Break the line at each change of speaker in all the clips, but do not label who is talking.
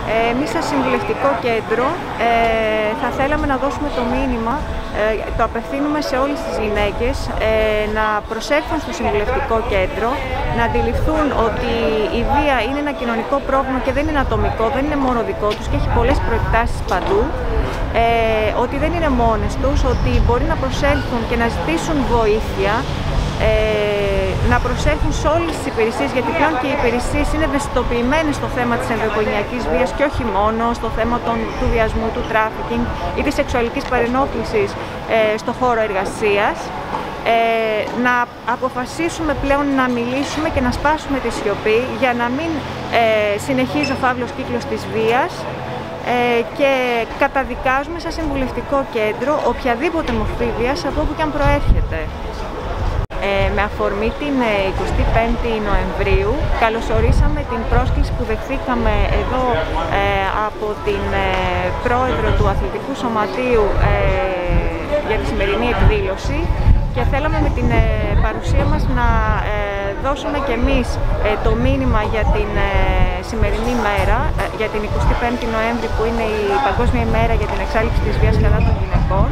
Εμείς στο Συμβουλευτικό Κέντρο θα θέλαμε να δώσουμε το μήνυμα, το απευθύνουμε σε όλες τις γυναίκες, να προσέλθουν στο Συμβουλευτικό Κέντρο, να αντιληφθούν ότι η βία είναι ένα κοινωνικό πρόβλημα και δεν είναι ατομικό, δεν είναι μόνο δικό τους και έχει πολλές προεκτάσεις παντού, ότι δεν είναι μόνες τους, ότι μπορεί να προσέλθουν και να ζητήσουν βοήθεια, να προσέχουν σε όλες τις υπηρεσίες, γιατί πλέον και οι υπηρεσίες είναι ευαισθητοποιημένες στο θέμα της ενδοοικογενειακής βίας και όχι μόνο στο θέμα του βιασμού, του τράφικινγκ ή της σεξουαλικής παρενόχλησης στο χώρο εργασίας. Να αποφασίσουμε πλέον να μιλήσουμε και να σπάσουμε τη σιωπή για να μην συνεχίζει ο φαύλος κύκλος της βίας και καταδικάζουμε σαν Συμβουλευτικό Κέντρο οποιαδήποτε μορφή βίας από όπου και αν προέρχεται. Με αφορμή την 25η Νοεμβρίου καλωσορίσαμε την πρόσκληση που δεχθήκαμε εδώ από την πρόεδρο του Αθλητικού Σωματείου για τη σημερινή εκδήλωση και θέλαμε με την παρουσία μας να δώσουμε και εμείς το μήνυμα για την σημερινή μέρα, για την 25η Νοέμβρη που είναι η Παγκόσμια ημέρα για την εξάλληψη της βίας κατά των γυναικών.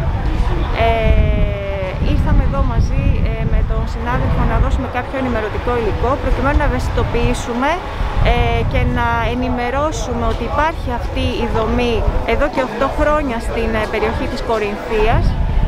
Ήρθαμε εδώ μαζί με τον συνάδελφο να δώσουμε κάποιο ενημερωτικό υλικό προκειμένου να ευαισθητοποιήσουμε και να ενημερώσουμε ότι υπάρχει αυτή η δομή εδώ και 8 χρόνια στην περιοχή της Κορινθίας.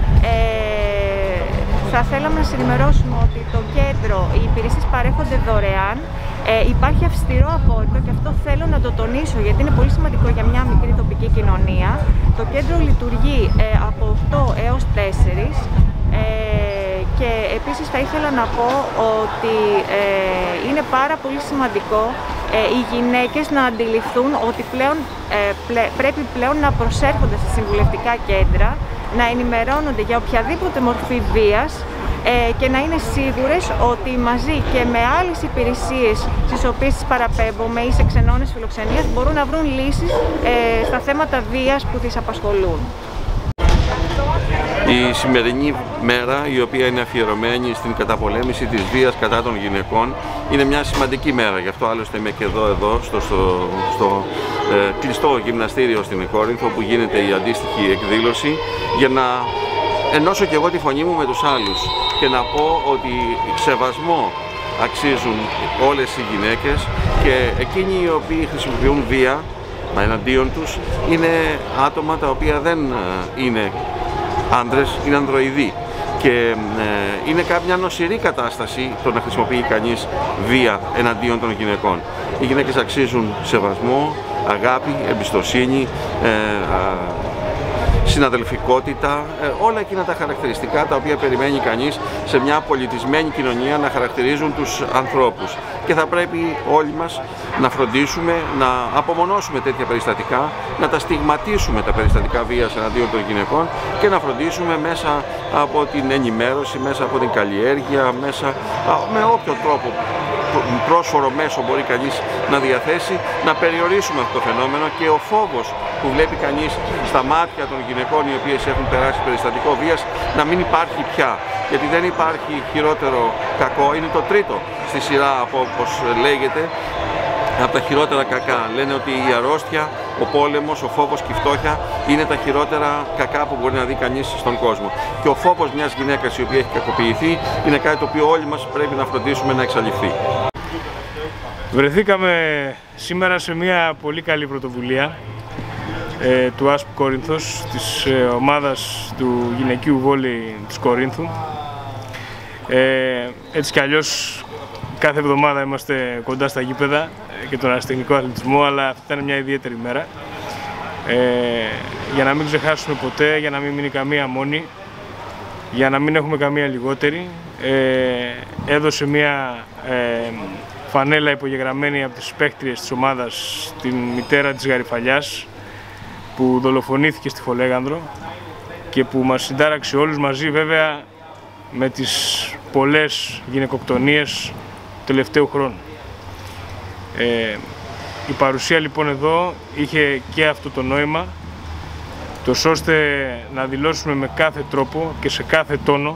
Θα θέλαμε να σας ενημερώσουμε ότι το κέντρο, οι υπηρεσίες παρέχονται δωρεάν. Υπάρχει αυστηρό απόρριτο και αυτό θέλω να το τονίσω γιατί είναι πολύ σημαντικό για μια μικρή τοπική κοινωνία. Το κέντρο λειτουργεί από 8 έως 4 και επίσης θα ήθελα να πω ότι είναι πάρα πολύ σημαντικό οι γυναίκες να αντιληφθούν ότι πρέπει πλέον να προσέρχονται στα συμβουλευτικά κέντρα, να ενημερώνονται για οποιαδήποτε μορφή βίας και να είναι σίγουρες ότι μαζί και με άλλες υπηρεσίες στις οποίες τις παραπέμπουμε ή σε ξενώνες φιλοξενίας μπορούν να βρουν λύσεις στα θέματα βίας που τις απασχολούν.
Η σημερινή μέρα, η οποία είναι αφιερωμένη στην καταπολέμηση της βίας κατά των γυναικών, είναι μια σημαντική μέρα. Γι' αυτό άλλωστε είμαι και εδώ στο κλειστό γυμναστήριο στην Κόρινθο, που γίνεται η αντίστοιχη εκδήλωση, για να ενώσω και εγώ τη φωνή μου με τους άλλους και να πω ότι σεβασμό αξίζουν όλες οι γυναίκες και εκείνοι οι οποίοι χρησιμοποιούν βία εναντίον τους είναι άτομα τα οποία δεν είναι άντρες, είναι ανδροειδοί και είναι κάποια νοσηρή κατάσταση το να χρησιμοποιεί κανείς βία εναντίον των γυναικών. Οι γυναίκες αξίζουν σεβασμό, αγάπη, εμπιστοσύνη, συναδελφικότητα, όλα εκείνα τα χαρακτηριστικά τα οποία περιμένει κανείς σε μια πολιτισμένη κοινωνία να χαρακτηρίζουν τους ανθρώπους. Και θα πρέπει όλοι μας να φροντίσουμε να απομονώσουμε τέτοια περιστατικά, να τα στιγματίσουμε τα περιστατικά βίας εναντίον των γυναικών και να φροντίσουμε μέσα από την ενημέρωση, μέσα από την καλλιέργεια, μέσα με όποιο τρόπο πρόσφορο μέσο μπορεί κανείς να διαθέσει, να περιορίσουμε αυτό το φαινόμενο και ο φόβος που βλέπει κανείς στα μάτια των γυναικών οι οποίες έχουν περάσει περιστατικό βίας να μην υπάρχει πια. Γιατί δεν υπάρχει χειρότερο κακό, είναι το τρίτο στη σειρά από όπως λέγεται από τα χειρότερα κακά. Λένε ότι η αρρώστια, ο πόλεμος, ο φόβος και η φτώχεια είναι τα χειρότερα κακά που μπορεί να δει κανείς στον κόσμο. Και ο φόβος μιας γυναίκας η οποία έχει κακοποιηθεί είναι κάτι το οποίο όλοι μας πρέπει να φροντίσουμε να εξαλειφθεί.
Βρεθήκαμε σήμερα σε μια πολύ καλή πρωτοβουλία του ΑΣΠ Κόρινθος, της ομάδας του γυναικείου βόλεϊ της Κορίνθου. Έτσι κι αλλιώς κάθε εβδομάδα είμαστε κοντά στα γήπεδα και τον αεραστεχνικό αθλητισμό, αλλά αυτή ήταν μια ιδιαίτερη μέρα. Για να μην ξεχάσουμε ποτέ, για να μην μείνει καμία μόνη, για να μην έχουμε καμία λιγότερη, έδωσε μια φανέλα υπογεγραμμένη από τις παίκτριες της ομάδας, την μητέρα της Γαριφαλιάς, που δολοφονήθηκε στη Φολέγανδρο και που μας συντάραξε όλους μαζί, βέβαια, με τις πολλές γυναικοκτονίες του τελευταίου χρόνου. Η παρουσία λοιπόν εδώ είχε και αυτό το νόημα, τόσο ώστε να δηλώσουμε με κάθε τρόπο και σε κάθε τόνο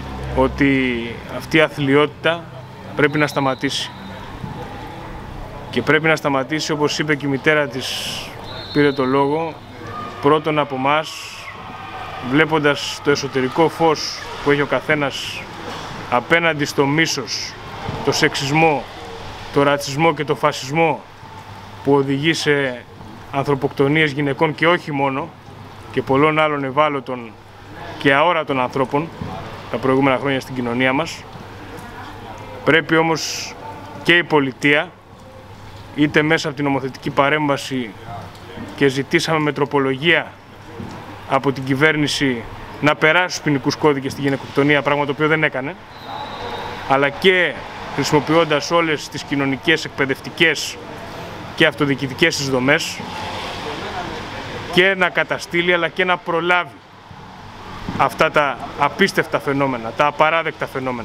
ότι αυτή η αθλιότητα πρέπει να σταματήσει. Και πρέπει να σταματήσει, όπως είπε και η μητέρα της, πήρε το λόγο, πρώτον από εμάς, βλέποντας το εσωτερικό φως που έχει ο καθένας απέναντι στο μίσος, το σεξισμό, το ρατσισμό και το φασισμό που οδηγεί σε ανθρωποκτονίες γυναικών και όχι μόνο, και πολλών άλλων ευάλωτων και αόρατων ανθρώπων τα προηγούμενα χρόνια στην κοινωνία μας. Πρέπει όμως και η πολιτεία, είτε μέσα από την νομοθετική παρέμβαση, και ζητήσαμε με τροπολογία από την κυβέρνηση να περάσει στους ποινικούς κώδικες στη γυναικοκτονία, πράγμα το οποίο δεν έκανε, αλλά και χρησιμοποιώντας όλες τις κοινωνικές, εκπαιδευτικές και αυτοδιοικητικές τις δομές, και να καταστήλει αλλά και να προλάβει αυτά τα απίστευτα φαινόμενα, τα απαράδεκτα φαινόμενα.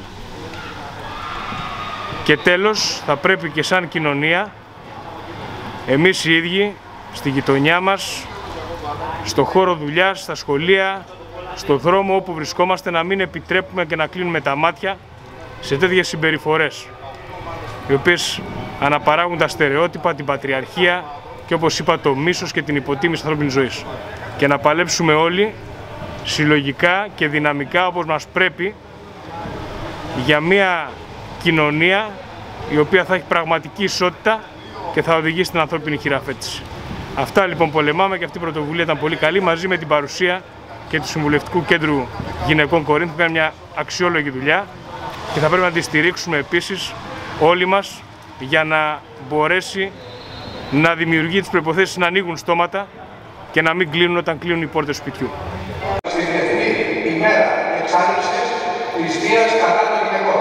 Και τέλος, θα πρέπει και σαν κοινωνία, εμείς οι ίδιοι, στη γειτονιά μας, στο χώρο δουλειάς, στα σχολεία, στο δρόμο όπου βρισκόμαστε, να μην επιτρέπουμε και να κλείνουμε τα μάτια σε τέτοιες συμπεριφορές, οι οποίες αναπαράγουν τα στερεότυπα, την πατριαρχία και, όπως είπα, το μίσος και την υποτίμηση ανθρώπινης ζωής. Και να παλέψουμε όλοι συλλογικά και δυναμικά, όπως μας πρέπει, για μια κοινωνία η οποία θα έχει πραγματική ισότητα και θα οδηγήσει στην ανθρώπινη χειραφέτηση. Αυτά λοιπόν πολεμάμε, και αυτή η πρωτοβουλία ήταν πολύ καλή, μαζί με την παρουσία και του Συμβουλευτικού Κέντρου Γυναικών Κορίνθου, που κάνει μια αξιόλογη δουλειά, και θα πρέπει να τη στηρίξουμε επίσης όλοι μας, για να μπορέσει να δημιουργεί τις προϋποθέσεις να ανοίγουν στόματα και να μην κλείνουν όταν κλείνουν οι πόρτες σπιτιού.
Στη Διεθνή ημέρα εξάλληψης της βίας κατά των γυναικών.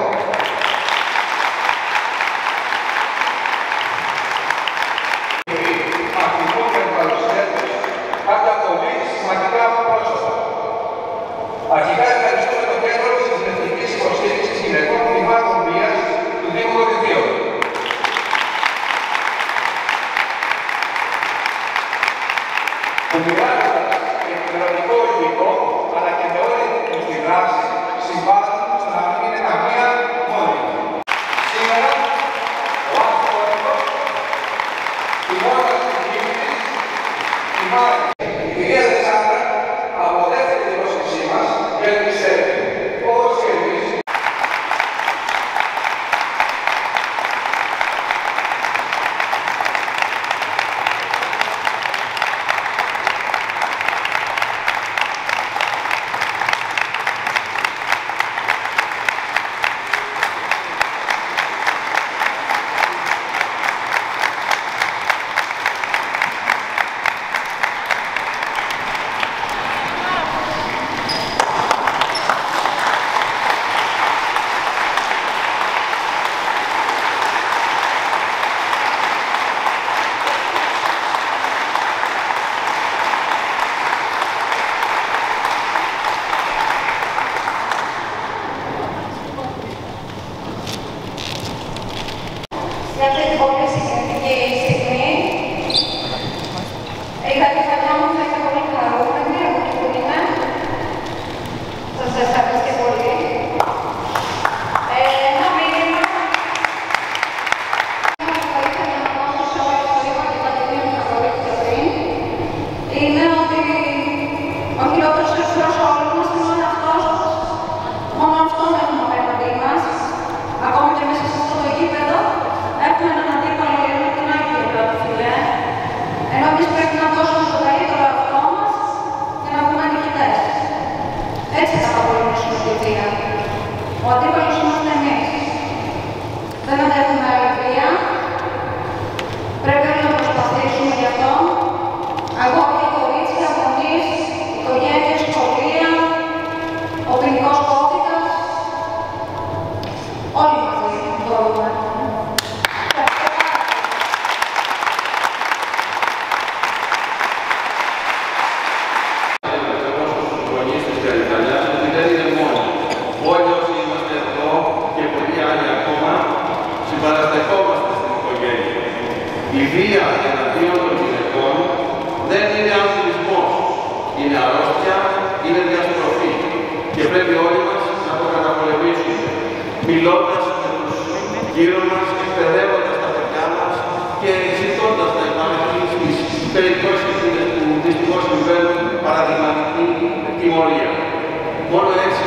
Ακτιμών και παρουσιαστές πάντα πολύ σημαντικά πρόσωπα. Αρχικά ευχαριστούμε το Κέντρο της Εθνικής Υποστήριξης Γυναικών Θυμάτων Βίας του Δήμου Κορινθίων. Που μοιράζοντας εκπαιδευτικό υλικό, αλλά και με όλη την στη δράση, συμβάλλουν στο να μην είναι καμία μόνη. Σήμερα, ο άνθρωπος, τιμώντας την κίνηση, τιμάει η κυρία Αλεξάνδρα από δεύτερη πρόσκλησή μας, και πιστεύει, όπως και εμείς,
σε αυτή την πολύ σημαντική στιγμή. Είχα τη χαρά μου να είμαι πολύ χαρούμενη από την που είμαι. Σας ευχαριστώ πολύ. Ένα μήνυμα που θα ήθελα να δώσω σε όλους το είπα και τα τιμήνου να το λέω πιο πριν, είναι ότι ο χειρότερος εχθρός όλων μας είναι ο εαυτός μας. Μόνο αυτόν έχουμε απέναντί μας. Ακόμα και μέσα σε αυτό το γήπεδο έχουμε έναν αντίπαλο για την άκρη εδώ, φίλε. Ενώ εμείς πρέπει να δώσουμε το καλύτερο εαυτό μας και να βγούμε νικητές. Έτσι θα καταπολεμήσουμε τη βία. Ο αντίπαλος είμαστε εμείς. Δεν αντέχουμε άλλη βία. Πρέπει όλοι να προσπαθήσουμε γι' αυτό. Αγόρια, κορίτσια, γονείς, οικογένειες, σχολεία, ο ποινικός κώδικας. Όλοι μαζί μπορούμε.
Συμπαραστεκόμαστε στην οικογένεια. Η βία εναντίον των γυναικών δεν είναι αθλητισμός. Είναι αρρώστια, είναι διαστροφή. Και πρέπει όλοι μας να το καταπολεμήσουμε. Μιλώντας με τους γύρω μας, εκπαιδεύοντας τα παιδιά μας και και ζητώντας τα επανεχθεί στις περιπτώσεις που δυστυχώς συμβαίνουν παραδειγματική τιμωρία. Μόνο έτσι